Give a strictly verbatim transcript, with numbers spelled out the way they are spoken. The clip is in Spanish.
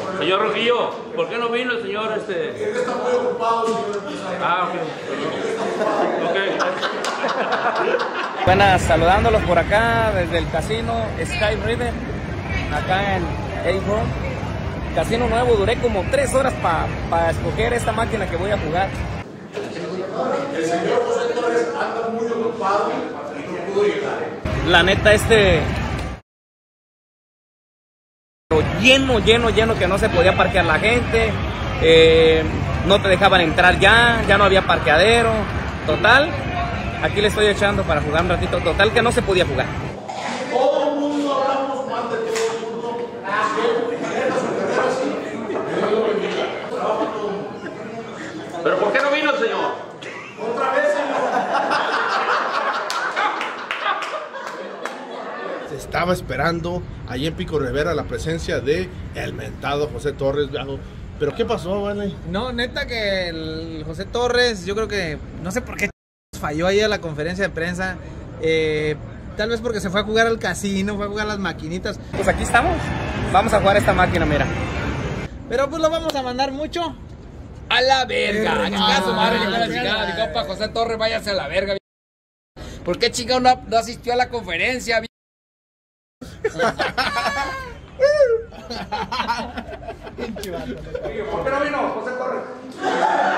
Señor Rojillo, ¿por qué no vino el señor este? Él está muy ocupado, señor empresario. Ah, ok. Ok. Buenas, saludándolos por acá desde el casino Sky River, acá en A-Home. Casino nuevo, duré como tres horas para pa escoger esta máquina que voy a jugar. El señor José Torres anda muy ocupado y no pudo llegar. La neta, este... lleno, lleno, lleno, que no se podía parquear la gente. Eh, no te dejaban entrar ya, ya no había parqueadero. Total, aquí le estoy echando para jugar un ratito. Total que no se podía jugar. Todo el mundo hablamos mal de todo el mundo. ¿Pero por qué no vino el señor? Otra vez, señor. Se estaba esperando ahí en Pico Rivera la presencia de el mentado José Torres. ¿Pero qué pasó, vale? No, neta que el José Torres, yo creo que, no sé por qué falló ahí a la conferencia de prensa. Eh, tal vez porque se fue a jugar al casino, fue a jugar las maquinitas. Pues aquí estamos. Vamos a jugar esta máquina, mira. Pero pues lo vamos a mandar mucho a la verga. Eh, Chingada su madre, ah, llegó la chingada. Mi compa José Torres, váyase a la verga. ¿Por qué chingado no, no asistió a la conferencia? ¿Por qué no vino José Torres?